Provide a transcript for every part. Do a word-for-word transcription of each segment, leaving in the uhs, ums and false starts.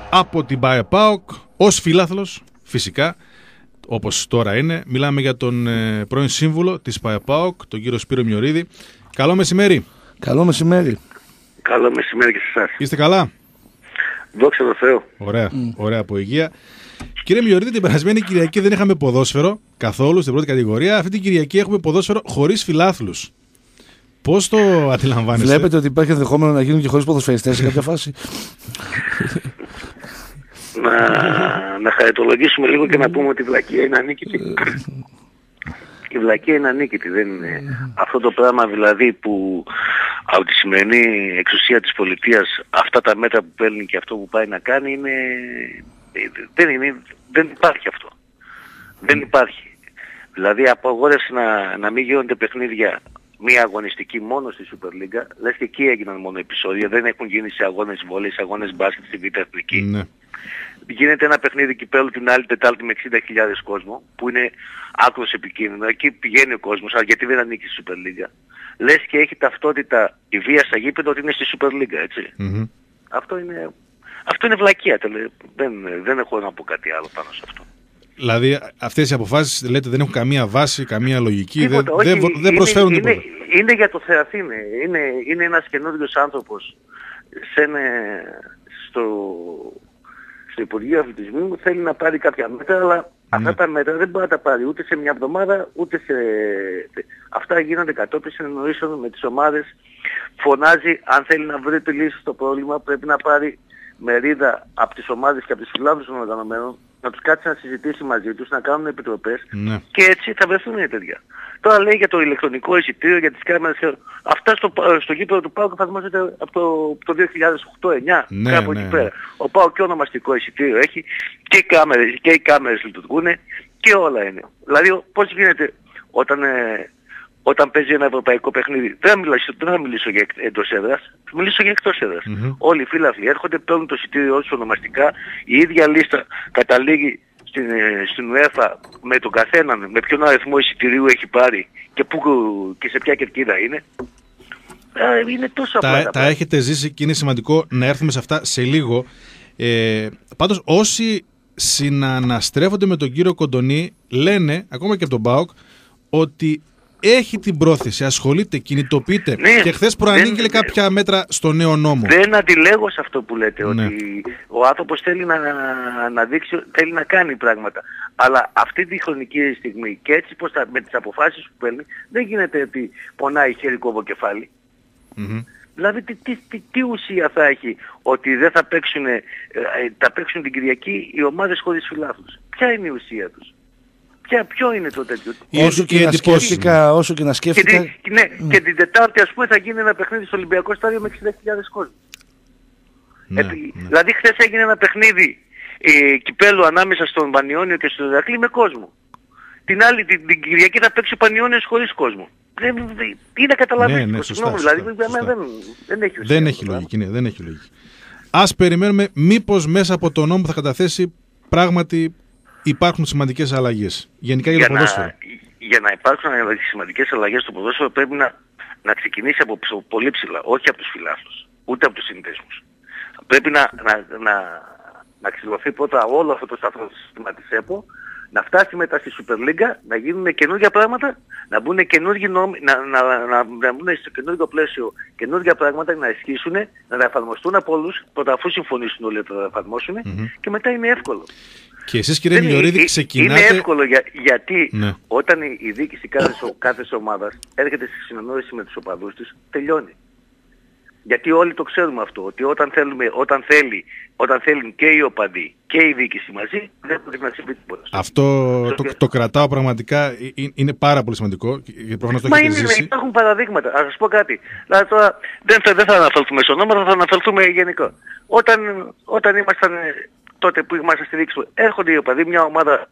από την ΠΑΕ-ΠΑΟΚ ως φίλαθλος, φυσικά, όπως τώρα είναι. Μιλάμε για τον ε, πρώην σύμβουλο της ΠΑΕ-ΠΑΟΚ, τον κύριο Σπύρο Μιωρίδη. Καλό μεσημέρι. Καλό μεσημέρι. Καλό μεσημέρι και σε εσάς. Είστε καλά? Δόξα τω Θεώ. Ωραία, mm. ωραία από υγεία. Κύριε Μιωρίδη, την περασμένη Κυριακή δεν είχαμε ποδόσφαιρο καθόλου στην πρώτη κατηγορία. Αυτή την Κυριακή έχουμε ποδόσφαιρο χωρίς φιλάθλους. Πώς το αντιλαμβάνεστε? Βλέπετε ότι υπάρχει ενδεχόμενο να γίνουν και χωρίς ποδοσφαιριστές σε κάποια φάση. να, να χαριτολογήσουμε λίγο και να πούμε ότι η βλακεία είναι ανίκητη. Η βλακεία είναι ανίκητη. Δεν είναι αυτό το πράγμα δηλαδή που από τη σημερινή εξουσία της πολιτείας αυτά τα μέτρα που παίρνει και αυτό που πάει να κάνει είναι... Δεν, είναι, δεν υπάρχει αυτό. Δεν υπάρχει. Δηλαδή απαγόρευση να, να μην γίνονται παιχνίδια μία αγωνιστική μόνο στη Super League. Λες και εκεί έγιναν μόνο επεισόδια. Δεν έχουν γίνει σε αγώνες βόλεϊ, σε αγώνες μπάσκετ στη Β' Εθνική. Ναι. Γίνεται ένα παιχνίδι κυπέλλου την άλλη Τετάρτη με εξήντα χιλιάδες κόσμο, που είναι άκρως επικίνδυνο. Εκεί πηγαίνει ο κόσμος, αλλά γιατί δεν ανήκει στη Super League. Λες και έχει ταυτότητα η βία στα γήπεδα ότι είναι στη Super League, έτσι. Mm-hmm. Αυτό είναι... Αυτό είναι βλακεία, δεν, δεν έχω να πω κάτι άλλο πάνω σε αυτό. Δηλαδή αυτές οι αποφάσεις λέτε δεν έχουν καμία βάση, καμία λογική, τίποτα, δεν, όχι, δεν, δεν είναι, προσφέρουν είναι, τίποτα. Είναι, είναι για το Θεαθήνε, είναι, είναι ένας καινούριος άνθρωπος σε ένα, στο, στο Υπουργείο Αθλητισμού, θέλει να πάρει κάποια μέτρα, αλλά ναι. αυτά τα μέτρα δεν μπορεί να τα πάρει ούτε σε μια εβδομάδα, ούτε σε... Αυτά γίνονται κατόπιν συνεννοήσεων με τις ομάδες, φωνάζει αν θέλει να βρει τη λύση στο πρόβλημα, πρέπει να πάρει μερίδα από τις ομάδες και από τις φιλάθλους των οργανωμένων, να τους κάτσει να συζητήσει μαζί τους, να κάνουν επιτροπές ναι. και έτσι θα βρεθούν οι τέτοια. Τώρα λέει για το ηλεκτρονικό εισιτήριο, για τις κάμερες, αυτά στο, στο γήπεδο του ΠΑΟΚ εφαρμόζεται από το, το δύο χιλιάδες οκτώ εννιά, ναι, κάπου ναι, εκεί πέρα. Ναι. Ο ΠΑΟΚ και ονομαστικό εισιτήριο έχει και οι κάμερες, και οι κάμερες λειτουργούν και όλα είναι. Δηλαδή πώς γίνεται όταν... Ε, Όταν παίζει ένα ευρωπαϊκό παιχνίδι, δεν θα μιλήσω, δεν θα μιλήσω για εντός έδρας, θα μιλήσω για εκτός έδρας. Mm-hmm. Όλοι οι φίλαθλοι έρχονται, παίρνουν το εισιτήριό τους ονομαστικά, η ίδια λίστα καταλήγει στην, στην UEFA με τον καθέναν, με ποιον αριθμό εισιτηρίου έχει πάρει και, που, και σε ποια κερκίδα είναι. Είναι τόσο απλά. Τα, τα έχετε ζήσει και είναι σημαντικό να έρθουμε σε αυτά σε λίγο. Ε, πάντως όσοι συναναστρέφονται με τον κύριο Κοντονή λένε, ακόμα και από τον ΠΑΟΚ, ότι έχει την πρόθεση, ασχολείται, κινητοποιείται ναι, και χθες προανήγγειλε κάποια μέτρα στο νέο νόμο. Δεν αντιλέγω σε αυτό που λέτε, ναι. ότι ο άνθρωπος θέλει να, να δείξει, θέλει να κάνει πράγματα. Αλλά αυτή τη χρονική στιγμή και έτσι πως τα, με τις αποφάσεις που παίρνει δεν γίνεται ότι πονάει χέρι κόβο κεφάλι. Mm-hmm. Δηλαδή τι, τι, τι, τι ουσία θα έχει ότι δεν θα παίξουν, ε, θα παίξουν την Κυριακή οι ομάδες χωρίς φιλάθλους. Ποια είναι η ουσία τους? Ποια, ποιο είναι το τέτοιο? Όσο και, και να σκέφτηκα, όσο και να σκέφτηκα... Και, τη, ναι, mm. και την Τετάρτη ας πούμε θα γίνει ένα παιχνίδι στο Ολυμπιακό Στάδιο με εξήντα χιλιάδες κόσμο. Ναι, ε, ναι. Δηλαδή χθες έγινε ένα παιχνίδι ε, κυπέλλου ανάμεσα στον Πανιόνιο και στον Ηρακλή με κόσμο. Την άλλη την, την Κυριακή θα παίξει ο Πανιόνιος χωρίς κόσμο. Δεν, δεν, είναι καταλαβαίνω. Ναι, ναι, σωστά, σωστά, δηλαδή σωστά. Δεν, δεν έχει ουσία. Δεν έχει λογική, ναι, δεν έχει λογική. Ας περιμένουμε μήπως μέσα από το νόμο που θα καταθέσει πράγματι υπάρχουν σημαντικές αλλαγές. Γενικά για, για το ποδόσφαιρο. Να, για να υπάρξουν σημαντικές αλλαγές στο ποδόσφαιρο πρέπει να, να ξεκινήσει από πολύ ψηλά. Όχι από τους φιλάθλους, ούτε από τους συνδέσμους. Πρέπει να, να, να, να ξυλωθεί πρώτα όλο αυτό το σταθμό σύστημα της ΕΠΟ, να φτάσει μετά στη Super League, να γίνουν καινούργια πράγματα, να μπουν καινούργιοι νόμοι, να, να, να, να μπουν στο καινούργιο πλαίσιο καινούργια πράγματα, να ισχύσουν, να τα εφαρμοστούν από όλους, πρώτα αφού συμφωνήσουν όλοι ότι θα τα εφαρμόσουν mm-hmm. και μετά είναι εύκολο. Και εσείς κύριε Μιωρίδη ξεκινάτε... Είναι εύκολο για, γιατί ναι. όταν η, η διοίκηση κάθε, κάθε ομάδας έρχεται στη συνεννόηση με τους οπαδούς της, τελειώνει. Γιατί όλοι το ξέρουμε αυτό, ότι όταν, θέλουμε, όταν, θέλει, όταν θέλουν και οι οπαδοί και η διοίκηση μαζί, δεν μπορεί να συμβεί τίποτα. Αυτό το, το, το κρατάω πραγματικά, είναι πάρα πολύ σημαντικό. Προφανώς το Μα έχετε είναι, ζήσει. Υπάρχουν παραδείγματα. Ας σας πω κάτι. Δηλαδή τώρα δεν θα, δεν θα αναφερθούμε στο νόμο, θα αναφερθούμε γενικά. Όταν, όταν ήμασταν... Τότε που ήμασταν στη δείξη, έρχονται οι οπαδοί, μια ομάδα,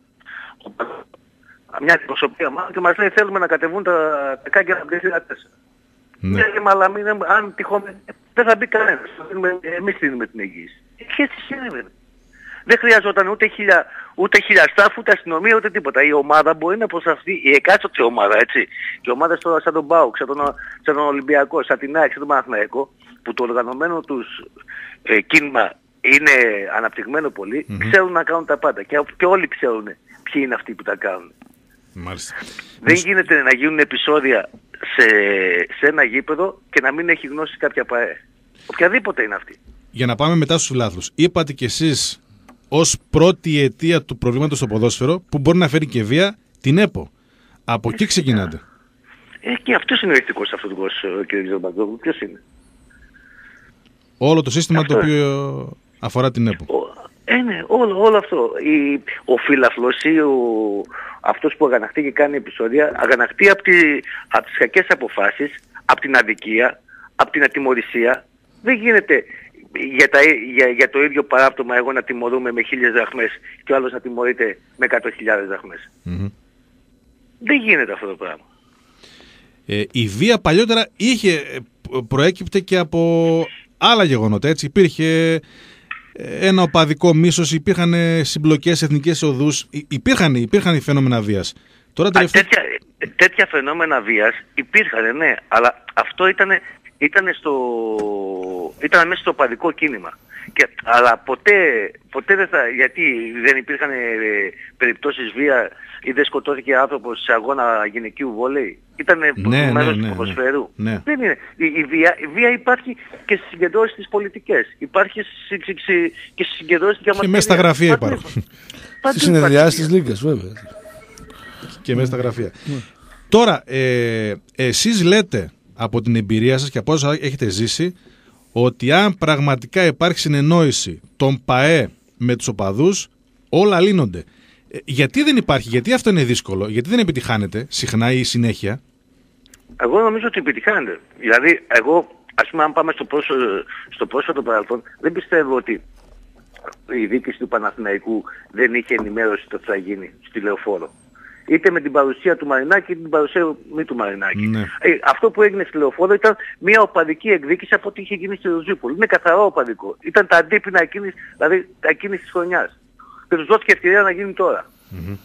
μια αντιπροσωπεία ομάδα και μας λέει θέλουμε να κατεβούν τα, τα κάγκελα από τέσσερα τέσσερα. Ναι. Λέμε, αλλά μην, αν τυχόν δεν θα μπει κανένας. Εμείς δίνουμε την εγγύηση. Και έτσι συνέβαινε. Δεν χρειαζόταν ούτε χίλια, ούτε χίλια στάφ, ούτε αστυνομία, ούτε τίποτα. Η ομάδα μπορεί να προστατευτεί, η εκάστοτε ομάδα, έτσι. Και ομάδες τώρα σαν τον ΠΑΟΚ, σαν τον, σαν τον Ολυμπιακό, σαν την ΑΕΚ, σαν τον Παναθηναϊκό, που το οργανωμένο τους ε, κίνημα είναι αναπτυγμένο πολύ, mm-hmm. ξέρουν να κάνουν τα πάντα και, και όλοι ξέρουν ποιοι είναι αυτοί που τα κάνουν. Μάλιστα. Δεν γίνεται να γίνουν επεισόδια σε, σε ένα γήπεδο και να μην έχει γνώση κάποια ΠΑΕ. Οποιαδήποτε είναι αυτή. Για να πάμε μετά στους φιλάθλους. Είπατε κι εσείς ως πρώτη αιτία του προβλήματος στο ποδόσφαιρο, που μπορεί να φέρει και βία, την ΕΠΟ. Από εκεί ξεκινάτε. Ε, και αυτός είναι ο ηθικός αυτός, κ. Ζαμπαντόγλου. Ποιος είναι? Όλο το σύστημα αυτό το οποίο αφορά την ΕΠΟ. Ε, ναι, όλο, όλο αυτό. Η, ο φίλαθλος ή ο, αυτός που αγανακτεί και κάνει επεισόδια, αγανακτεί από, τη, από τις κακές αποφάσεις, από την αδικία, από την ατιμωρησία. Δεν γίνεται για, τα, για, για το ίδιο παράπτωμα εγώ να τιμωρούμε με χίλιες δραχμές και ο άλλος να τιμωρείται με εκατό χιλιάδες δραχμές. Mm-hmm. Δεν γίνεται αυτό το πράγμα. Ε, η βία παλιότερα είχε, προέκυπτε και από άλλα γεγονότα, έτσι. Υπήρχε ένα οπαδικό μίσος, υπήρχαν συμπλοκές, εθνικές οδούς, υπήρχαν, υπήρχαν φαινόμενα βίας. Τώρα, τελευταία... Α, τέτοια, τέτοια φαινόμενα βίας υπήρχαν, ναι, αλλά αυτό ήταν, ήταν, στο, ήταν μέσα στο οπαδικό κίνημα. Και, αλλά ποτέ, ποτέ δεν θα, γιατί δεν υπήρχαν ε, περιπτώσεις βία ή δεν σκοτώθηκε άνθρωπος σε αγώνα γυναικείου βόλεϊ. Ήταν ναι, μέρος ναι, του ναι, ποδοσφαίρου. Ναι. Δεν είναι. Η, η, βία, η βία υπάρχει και στις συγκεντρώσεις τις πολιτικές. Υπάρχει και στις συγκεντρώσεις της και μέσα στα γραφεία υπάρχουν. Στις συνεδριάσεις της Λίγκας, βέβαια. Και μέσα στα γραφεία. Τώρα, ε, εσείς λέτε από την εμπειρία σας και από όσα έχετε ζήσει, ότι αν πραγματικά υπάρχει συνεννόηση των ΠΑΕ με τους οπαδούς, όλα λύνονται. Ε, γιατί δεν υπάρχει, γιατί αυτό είναι δύσκολο, γιατί δεν επιτυχάνεται συχνά ή συνέχεια? Εγώ νομίζω ότι επιτυχάνεται. Δηλαδή, εγώ, ας πούμε, αν πάμε στο πρόσφατο, στο πρόσφατο παρελθόν, δεν πιστεύω ότι η διοίκηση του Παναθηναϊκού δεν είχε ενημέρωση το τι θα γίνει στη Λεωφόρο. Είτε με την παρουσία του Μαρινάκη είτε την παρουσία μη του Μαρινάκη. Ναι. Ε, αυτό που έγινε στη Λεωφόρο ήταν μια οπαδική εκδίκηση από ό,τι είχε γίνει στη Ροζούπολη. Είναι καθαρό οπαδικό. Ήταν τα αντίπεινα εκείνης, δηλαδή εκείνης της χρονιάς. Και τους δόθηκε ευκαιρία να γίνει τώρα. Mm-hmm.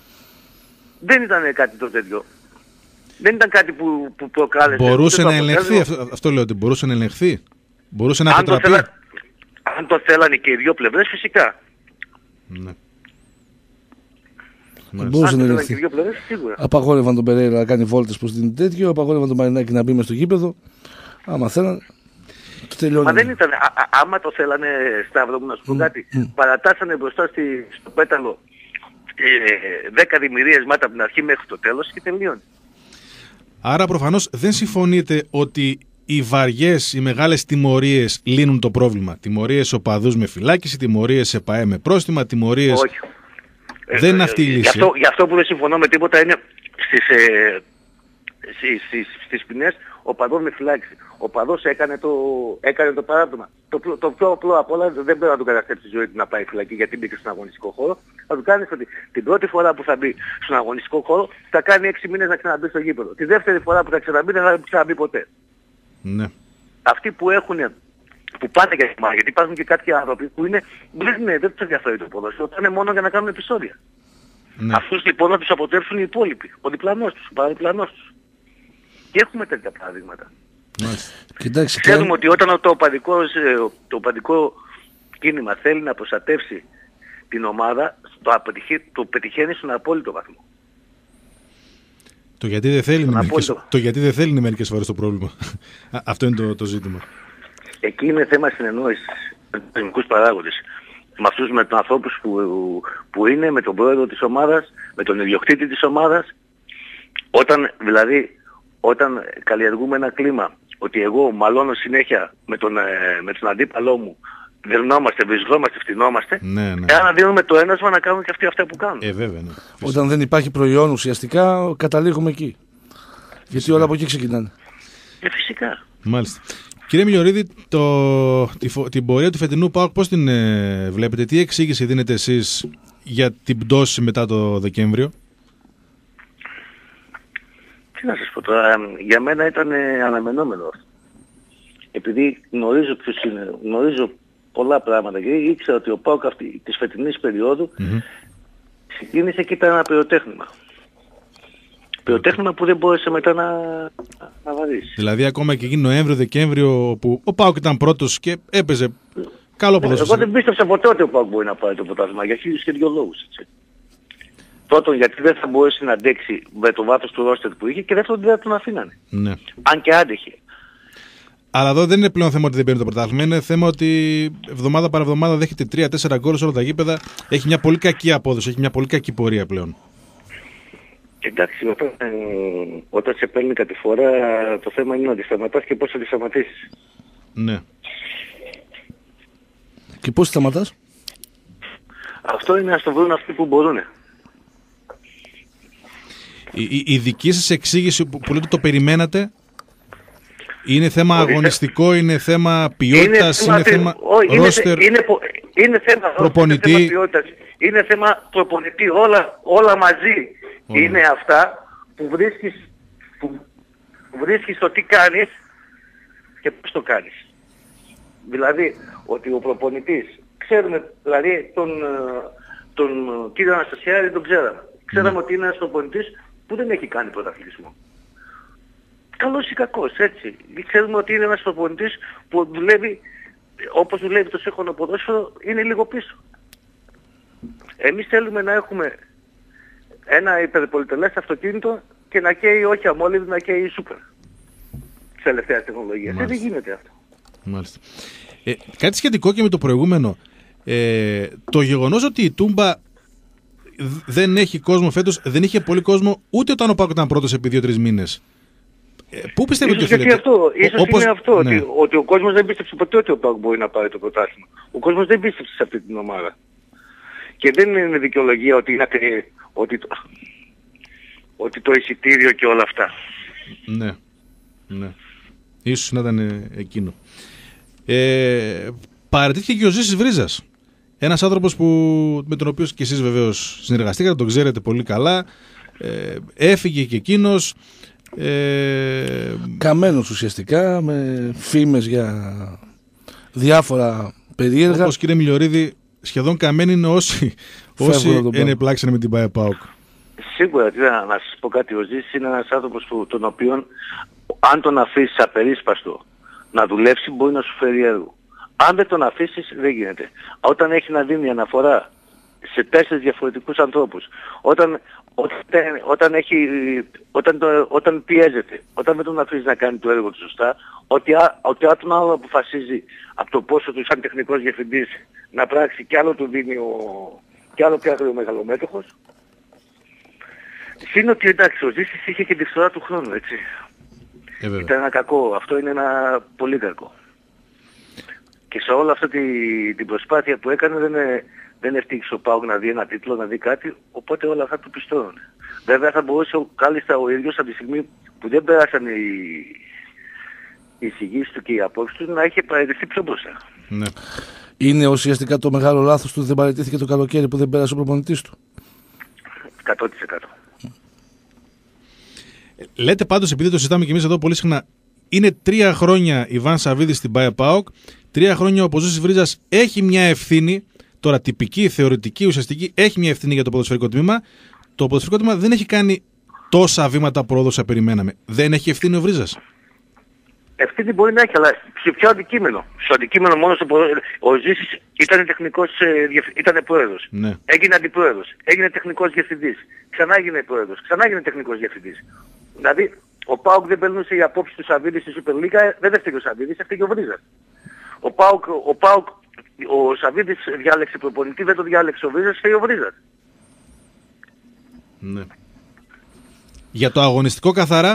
Δεν ήταν κάτι το τέτοιο. Δεν ήταν κάτι που, που προκάλεσε. Μπορούσε να ελεγχθεί, αυτό, αυτό λέω ότι μπορούσε να ελεγχθεί. Μπορούσε να αποτραπεί. Αν, αν το θέλανε και οι δύο πλευρές, φυσικά. Ναι. Μπορούσε να ελεγχθεί. Απαγόρευαν τον Περέιρα να κάνει βόλτες προς την τέτοιο, απαγόρευαν τον Μαρινάκη να μπει μες στο γήπεδο. Άμα θέλανε, το τελειώνει. Μα δεν ήταν. Α, α, άμα το θέλανε, Σταύρο μου, να σου πω κάτι, mm. παρατάσανε μπροστά στη, στο πέταλο ε, δέκα δημιουργίες από την αρχή μέχρι το τέλος και τελειώνει. Άρα προφανώς δεν συμφωνείτε ότι οι βαριές, οι μεγάλες τιμωρίες λύνουν το πρόβλημα? Τιμωρίες οπαδούς με φυλάκιση, τιμωρίες ΕΠΑΕ με πρόστιμα, τιμωρίες... Όχι. Δεν είναι αυτή η λύση. Γι' αυτό, γι' αυτό που δεν συμφωνώ με τίποτα είναι στις, ε, στις, στις, στις ποινές ο παδός με φυλάκιση. Ο παδός έκανε το, έκανε το παράδειγμα. Το, το πιο απλό απ' όλα δεν πρέπει να του καταστρέψει τη ζωή του να πάει φυλακή γιατί μπήκε στον αγωνιστικό χώρο. Θα του κάνεις ότι την πρώτη φορά που θα μπει στον αγωνιστικό χώρο θα κάνει έξι μήνες να ξαναμπεί στο γήπεδο. Τη δεύτερη φορά που θα ξαναμπεί δεν θα ξαναμπεί ποτέ. Ναι. Αυτοί που έχουν... που πάνε για θυμά, γιατί υπάρχουν και κάποιοι άνθρωποι που είναι, δεν, είναι, δεν τους ενδιαφέρει το ποδόσφαιρο, πάνε μόνο για να κάνουν επεισόδια. Ναι. Αυτούς λοιπόν να τους αποτρέψουν οι υπόλοιποι, ο διπλανός τους, ο παραδιπλανός τους. Και έχουμε τέτοια παραδείγματα. Κοιτάξτε, ξέρουμε και... ότι όταν το οπαδικό, το οπαδικό κίνημα θέλει να προστατεύσει την ομάδα, το, αποτυχεί, το πετυχαίνει στον απόλυτο βαθμό. Το γιατί δεν θέλει, μερικές, το γιατί δεν θέλει είναι μερικές φορές το πρόβλημα. Αυτό είναι το, το ζήτημα. Εκεί είναι θέμα συνεννόησης με τους τεχνικούς παράγοντες. Με αυτούς, με τους ανθρώπους που, που είναι, με τον πρόεδρο της ομάδας, με τον ιδιοκτήτη της ομάδας. Όταν, δηλαδή, όταν καλλιεργούμε ένα κλίμα ότι εγώ μαλώνω συνέχεια με τον, με τον αντίπαλό μου, δερνόμαστε, βρισκόμαστε, φτυνόμαστε, ναι, ναι. εάν δίνουμε το ένασμα να κάνουν και αυτοί αυτά που κάνουν. Ε, βέβαια, ναι. Όταν δεν υπάρχει προϊόν ουσιαστικά, καταλήγουμε εκεί. Φυσικά. Γιατί όλα από εκεί ξεκινάνε. Ε, φυσικά. Μάλιστα. Κύριε Μιλιορίδη, το, τη, την πορεία του φετινού ΠΑΟΚ πώς την ε, βλέπετε, τι εξήγηση δίνετε εσείς για την πτώση μετά το Δεκέμβριο? Τι να σας πω τώρα, για μένα ήταν ε, αναμενόμενο αυτό. Επειδή γνωρίζω ποιος είναι, γνωρίζω πολλά πράγματα και ήξερα ότι ο ΠΑΟΚ αυτή της φετινής περίοδου mm-hmm. ξεκίνησε και ήταν ένα πυροτέχνημα. Πυροτέχνημα που δεν μπόρεσε μετά να, να βαρύσει. Δηλαδή ακόμα και εκεί Νοέμβριο-Δεκέμβριο που ο ΠΑΟΚ ήταν πρώτος και έπαιζε Καλό ποδόσφαιρο. Εγώ δεν πίστεψα ποτέ ότι ο ΠΑΟΚ μπορεί να πάρει το πρωτάθλημα για χίλιους και δυο λόγους. Έτσι. Πρώτον, γιατί δεν θα μπορέσει να αντέξει με το βάθος του ρόστερ που είχε, και δεύτερον, δεν θα τον αφήνανε. Ναι. Αν και άντεχε. Αλλά εδώ δεν είναι πλέον θέμα ότι δεν παίρνει το πρωτάθλημα. Είναι θέμα ότι εβδομάδα παρά εβδομάδα δέχεται τρία τέσσερα γκολ σε όλα τα γήπεδα. Έχει μια πολύ κακή απόδοση, έχει μια πολύ κακή πορεία πλέον. Εντάξει, όταν, ε, όταν σε παίρνει κάτι φορά, το θέμα είναι να τη σταματάς και πώς θα τη σταματήσεις. Ναι. Και πώς σταματάς? Αυτό είναι να το βρουν αυτοί που μπορούν. Η, η, η δική σας εξήγηση που, που λέτε το περιμένατε, είναι θέμα Ορίστε. αγωνιστικό, είναι θέμα ποιότητας, είναι θέμα, είναι ρόστερ, είναι, είναι, είναι θέμα προπονητή. Είναι θέμα ποιότητας, είναι θέμα προπονητή, όλα, όλα μαζί. Ωραία. Είναι αυτά που βρίσκεις, που βρίσκεις το τι κάνεις και πώς το κάνεις. Δηλαδή, ότι ο προπονητής, ξέρουμε, δηλαδή τον, τον κύριο Αναστασιάδη τον ξέραμε. Ξέραμε mm. ότι είναι ένας προπονητής που δεν έχει κάνει πρωταθλητισμό. Καλός ή κακός, έτσι. Ξέρουμε ότι είναι ένας προπονητής που δουλεύει, όπως δουλεύει το σύγχρονο ποδόσφαιρο, είναι λίγο πίσω. Εμείς θέλουμε να έχουμε ένα υπερπολιτελές αυτοκίνητο και να καίει όχι αμόλυβη, να καίει σούπερ της τελευταίας τεχνολογίας. Δεν γίνεται αυτό. Μάλιστα. Ε, κάτι σχετικό και με το προηγούμενο. Ε, το γεγονός ότι η Τούμπα δεν έχει κόσμο φέτος, δεν είχε πολύ κόσμο ούτε όταν ο ΠΑΟΚ ήταν πρώτος επί δύο τρεις μήνες. Ε, πού πιστεύετε ότι οφείλεται? Αυτό, ίσως όπως... είναι αυτό, ναι. ότι, ότι ο κόσμος δεν πίστεψε ποτέ ότι ο ΠΑΟΚ μπορεί να πάρει το πρωτάθλημα. Ο κόσμος δεν πίστεψε σε αυτή την ομάδα. Και δεν είναι δικαιολογία ότι, είναι, ότι, το, ότι το εισιτήριο και όλα αυτά. Ναι, ναι. Ίσως να ήταν εκείνο. Ε, παραιτήθηκε και ο Ζήσης Βρίζας. Ένας άνθρωπος που, με τον οποίο και εσείς βεβαίως συνεργαστήκατε, τον ξέρετε πολύ καλά. Ε, έφυγε και εκείνος. Ε... Καμένος ουσιαστικά, με φήμες για διάφορα περίεργα. Όπως κύριε Μιλιορίδη, σχεδόν καμένοι είναι όσοι, όσοι ενεπλάξανε με την ΠΑΕ-ΠΑΟΚ. Σίγουρα, να, να σας πω κάτι, ο Ζήσης είναι ένας άνθρωπος που, τον οποίον αν τον αφήσεις απερίσπαστο να δουλέψει μπορεί να σου φέρει έργο. Αν δεν τον αφήσεις δεν γίνεται. Όταν έχει να δίνει αναφορά σε τέσσερις διαφορετικούς ανθρώπους, όταν, όταν, όταν, έχει, όταν, το, όταν πιέζεται, όταν δεν τον αφήσεις να κάνει το έργο του σωστά, ότι, ότι άτομα άλλο αποφασίζει από το πόσο του σαν τεχνικός διευθυντής να πράξει και άλλο του δίνει ο, και άλλο πιάνει ο μεγαλομέτωχος. Είναι ότι εντάξει, ο Ζήσης είχε και τη φθορά του χρόνου, έτσι. Ε, Ήταν ένα κακό, αυτό είναι ένα πολύ κακό. Και σε όλη αυτή τη, την προσπάθεια που έκανε δεν, δεν ευτύχησε ο ΠΑΟΚ να δει ένα τίτλο, να δει κάτι, οπότε όλα αυτά του πιστώνουν. Βέβαια θα μπορούσε κάλλιστα ο ίδιος από τη στιγμή που δεν πέρασαν οι, οι εισηγήσεις του και οι απόψεις του να είχε παραιτηθεί πιο μπροστά. Ναι. Είναι ουσιαστικά το μεγάλο λάθος του ότι δεν παραιτήθηκε το καλοκαίρι που δεν πέρασε ο προπονητής του. εκατό τοις εκατό. Λέτε πάντως, επειδή το συζητάμε και εμείς εδώ πολύ συχνά, είναι τρία χρόνια Ιβάν Σαββίδης στην ΠΑΕ-ΠΑΟΚ, τρία χρόνια ο Ζήσης Βρίζας έχει μια ευθύνη, τώρα τυπική, θεωρητική, ουσιαστική, έχει μια ευθύνη για το ποδοσφαιρικό τμήμα. Το ποδοσφαιρικό τμήμα δεν έχει κάνει τόσα βήματα πρόοδου όσο περιμέναμε. Δεν έχει ευθύνη ο Βρίζας? Ευθύνη μπορεί να έχει, αλλά σε ποιο αντικείμενο? Στο αντικείμενο μόνο στο ποδόσφαιρο. Ο Ζήσης ήταν τεχνικός, ήταν πρόεδρος. Ναι. Έγινε αντιπρόεδρος. Έγινε τεχνικός διευθυντής. Ξανά έγινε πρόεδρος. Ξανά έγινε τεχνικός διευθυντής. Δηλαδή, ο ΠΑΟΚ δεν περνούσε οι απόψεις του Σαββίδη στη Σούπερ Λίγκα, δεν έφταιγε ο Σαββίδης, έφταιγε ο Βρίζας. Ο ΠΑΟΚ, ο ΠΑΟΚ, ο Σαββίδης διάλεξε προπονητή, δεν το διάλεξε ο Βρίζας, έφταιγε ο Βρίζας. Ναι. Για το αγωνιστικό καθαρά,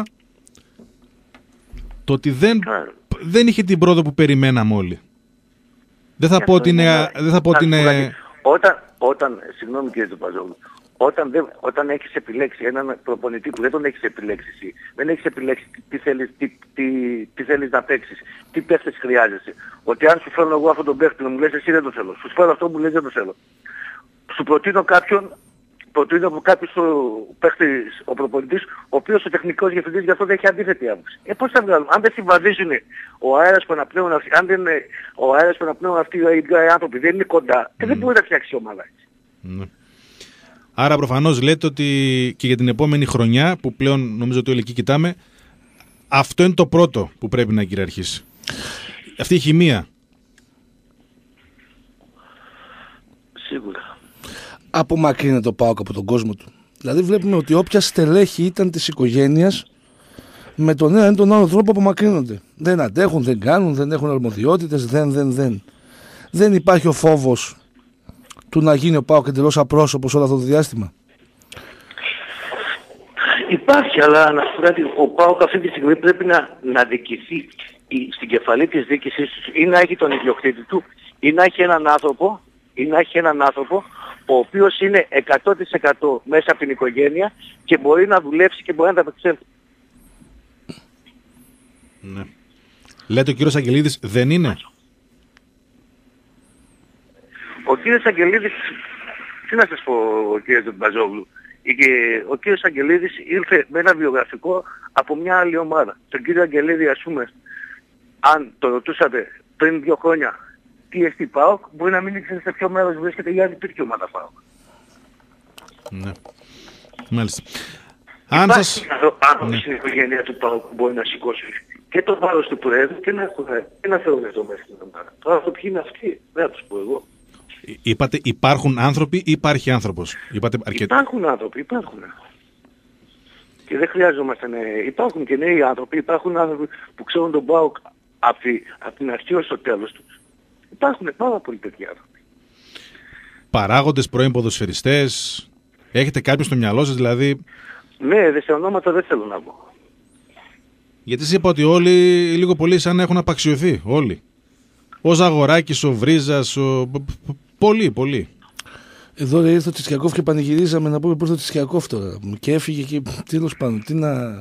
το ότι δεν, δεν είχε την πρόοδο που περιμέναμε όλοι. Δεν θα πω ότι είναι... Δεν θα πω ότι είναι... Όταν, όταν, συγγνώμη κύριε Τουπαζόγλου, όταν, δεν, όταν έχεις επιλέξει έναν προπονητή που δεν τον έχεις επιλέξει εσύ, δεν έχεις επιλέξει τι θέλεις, τι, τι, τι θέλεις να παίξεις, τι παίχτες χρειάζεσαι. Ότι αν σου φέρνω εγώ αυτόν τον παίχτη μου λες εσύ δεν το θέλω, σου φέρνω αυτό μου λες δεν το θέλω. Σου προτείνω κάποιον, προτείνω από κάποιος ο παίχτης, ο προπονητής, ο οποίος ο τεχνικός διευθυντής γι' αυτό δεν έχει αντίθετη άποψη. Ε, πώς θα βγάλουμε, αν δεν συμβαδίζουν ο αέρας που αναπνέουν αυτοί, αν δεν, ο αέρας που αναπνέουν αυτοί οι άνθρωποι δεν είναι κοντά, mm. δεν μπορεί να φτιάξει η ομάδα έτσι. Mm. Άρα προφανώς λέτε ότι και για την επόμενη χρονιά, που πλέον νομίζω ότι όλοι εκεί κοιτάμε, αυτό είναι το πρώτο που πρέπει να κυριαρχήσει. Αυτή η χημεία. Σίγουρα. Απομακρύνεται το ΠΑΟΚ από τον κόσμο του. Δηλαδή βλέπουμε ότι όποια στελέχη ήταν της οικογένειας, με τον ένα ή τον άλλο τρόπο απομακρύνονται. Δεν αντέχουν, δεν κάνουν, δεν έχουν αρμοδιότητες, δεν, δεν, δεν. Δεν υπάρχει ο φόβος του να γίνει ο ΠΑΟΚ εντελώς απρόσωπος όλο αυτό το διάστημα. Υπάρχει, αλλά να σου πω ότι ο ΠΑΟΚ αυτή τη στιγμή πρέπει να, να δικηθεί στην κεφαλή της διοίκησης του, ή να έχει τον ιδιοκτήτη του, ή να έχει έναν άνθρωπο, ή να έχει έναν άνθρωπο ο οποίος είναι εκατό τοις εκατό μέσα από την οικογένεια και μπορεί να δουλέψει και μπορεί να τα απεξέλθει. Ναι. Λέτε ο κύριος Αγγελίδης δεν είναι. Ο κύριος Αγγελίδης, τι να σας πω ο κύριος Μπαζόγλου, ο κύριος Αγγελίδης ήρθε με ένα βιογραφικό από μια άλλη ομάδα. Τον κύριο Αγγελίδη, ας πούμε, αν το ρωτούσατε πριν δύο χρόνια τι εστί ΠΑΟΚ, μπορεί να μην ήξερε σε ποιο μέρος βρίσκεται η άλλη υπήρχε ομάδα ΠΑΟΚ. Ναι. Μάλιστα. Αν σας... άνθρωπος στην οικογένεια του ΠΑΟΚ που μπορεί να σηκώσει και το βάρος του Προέδρου και να, και να θεωρεί το μέσα στην ομάδα. Τώρα το ποιοι είναι αυτοί, δεν θα τους πω εγώ. Είπατε υπάρχουν άνθρωποι ή υπάρχει άνθρωπος. Είπατε αρκετ... Υπάρχουν άνθρωποι, υπάρχουν. Και δεν χρειάζομαστε νέοι. Υπάρχουν και νέοι άνθρωποι, υπάρχουν άνθρωποι που ξέρουν τον ΠΑΟΚ από, τη, από την αρχή ως το τέλος τους. Υπάρχουν πάρα πολλοί τέτοιοι άνθρωποι. Παράγοντες, πρώην ποδοσφαιριστές, έχετε κάποιον στο μυαλό σας δηλαδή? Ναι, δε σε ονόματα δεν θέλω να πω. Γιατί σας είπα ότι όλοι λίγο πολύ σαν να έχουν απαξιωθεί, όλοι. Ο Ζαγοράκης, ο Βρίζας, ο... Πολλοί, πολλοί. Εδώ ρε, ήρθε ο Τσισκιακόφ και πανηγυρίζαμε να πούμε πώς το Τσισκιακόφ τώρα. Και έφυγε και τέλος πάντων. Τι να...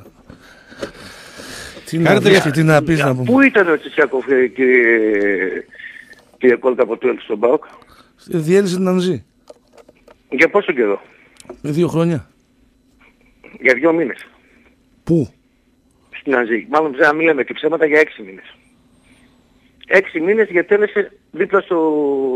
Τι να πεις και τι να πεις να πούμε. Πού ήταν ο Τσισκιακόφ, κύριε, κύριε Κόλκα, από το στον ΠΑΟΚ? Διέλυσε την Ανζή. Για πόσο καιρό? Δύο χρόνια. Για δύο μήνες. Πού? Στην Ανζή. Μάλλον ψάχνω να μην λέμε και ψέματα, για έξι μήνες. Έξι μήνες γιατί τέλεσε δίπλα στο...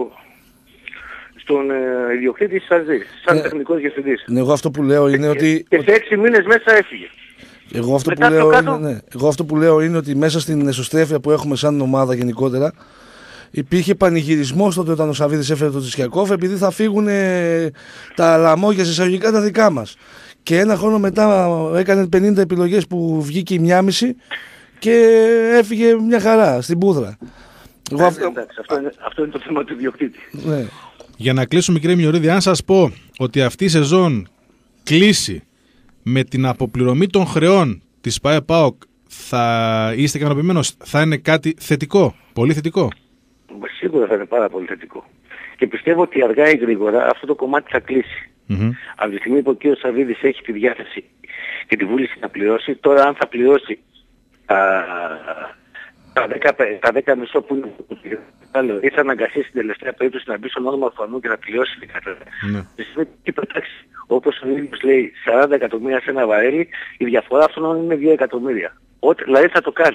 στον ε, ιδιοκτήτη της Ανζή, σαν ναι, τεχνικός διευθυντής. Ναι, εγώ αυτό που λέω είναι και, ότι... Και σε έξι μήνες μέσα έφυγε. Εγώ αυτό, που λέω είναι, ναι, εγώ αυτό που λέω είναι ότι μέσα στην εσωστρέφεια που έχουμε σαν ομάδα γενικότερα υπήρχε πανηγυρισμός τότε όταν ο Σαββίδης έφερε τον Τσισκιακόφ επειδή θα φύγουν τα λαμόγια σε εισαγωγικά τα δικά μας. Και ένα χρόνο μετά έκανε πενήντα επιλογές που βγήκε η μία μισή και έφυγε μια χαρά στην πούδρα. Εγώ αυτό... Εντάξει, αυτό, είναι, αυτό είναι το θέμα του ιδιοκτήτη. Ναι. Για να κλείσουμε κύριε Μιωρίδη, αν σας πω ότι αυτή η σεζόν κλείσει με την αποπληρωμή των χρεών της ΠΑΕ ΠΑΟΚ, θα είστε ικανοποιημένος? Θα είναι κάτι θετικό, πολύ θετικό? Σίγουρα θα είναι πάρα πολύ θετικό. Και πιστεύω ότι αργά ή γρήγορα αυτό το κομμάτι θα κλείσει. Mm-hmm. Από τη στιγμή που ο κ. Σαββίδης έχει τη διάθεση και τη βούληση να πληρώσει, τώρα αν θα πληρώσει α, τα δέκα, τα δέκα μισό που είναι άλλο, ή θα αναγκαστεί στην τελευταία περίπτωση να μπει στον όνομα Ορφανού και να πληρώσει την κατάσταση. Ναι. Τη στιγμή που πετάξει, όπως ο ίδιος λέει, σαράντα εκατομμύρια σε ένα βαρέλι, η διαφορά αυτών είναι δύο εκατομμύρια. Ό, δηλαδή θα το κάνει.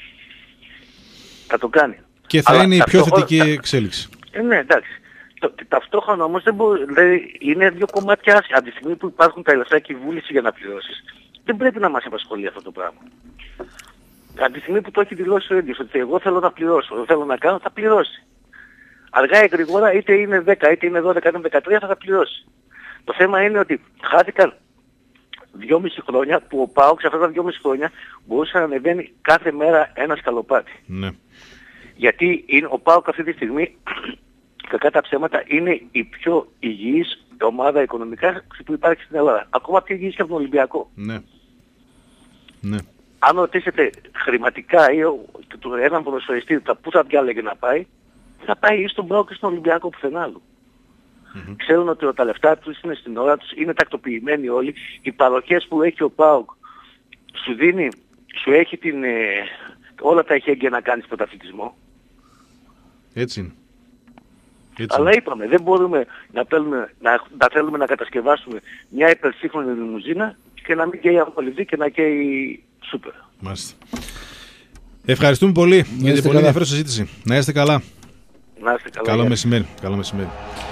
Θα το κάνει. Και θα αλλά είναι η πιο θετική θα... εξέλιξη. Ε, ναι, εντάξει. Το, ταυτόχρονα όμως δεν μπορεί, δηλαδή είναι δύο κομμάτια άσχημα. Από τη στιγμή που υπάρχουν τα λεφτά και η βούληση για να πληρώσεις, δεν πρέπει να μας απασχολεί αυτό το πράγμα. Από τη στιγμή που το έχει δηλώσει ο ίδιος, ότι εγώ θέλω να πληρώσω, δεν θέλω να κάνω, θα πληρώσει. Αργά ή γρήγορα, είτε είναι δέκα, είτε είναι δώδεκα, είτε είναι δεκατρία, θα τα πληρώσει. Το θέμα είναι ότι χάθηκαν δυόμιση χρόνια που ο ΠΑΟΚ σε αυτά τα δυόμιση χρόνια μπορούσε να ανεβαίνει κάθε μέρα ένα σκαλοπάτι. Ναι. Γιατί είναι, ο ΠΑΟΚ αυτή τη στιγμή, κακά τα ψέματα, είναι η πιο υγιής ομάδα οικονομικά που υπάρχει στην Ελλάδα. Ακόμα πιο υγιής και από τον Ολυμπιακό. Ναι. Ναι. Αν ρωτήσετε χρηματικά ή έναν ποδοσφαιριστή που θα διάλεγε να πάει, θα πάει ή στον ΠΑΟΚ και στον Ολυμπιακό πουθενά άλλου. Mm-hmm. Ξέρουν ότι τα λεφτά τους είναι στην ώρα τους, είναι τακτοποιημένοι όλοι. Οι παροχές που έχει ο ΠΑΟΚ σου δίνει, σου έχει την, ε, όλα τα εχέγγυα να κάνεις πρωταθλητισμό. Έτσι είναι. Έτσι. Αλλά είπαμε, δεν μπορούμε να, θέλουμε, να, να θέλουμε να κατασκευάσουμε μια υπερσύγχρονη λιμουζίνα και να μην καίει αμολυδί και να καίει σούπερ. Μάλιστα. Ευχαριστούμε πολύ για την πολύ ενδιαφέρουσα συζήτηση. Να είστε καλά. Να είστε καλά. Καλό μεσημέρι. Καλό μεσημέρι.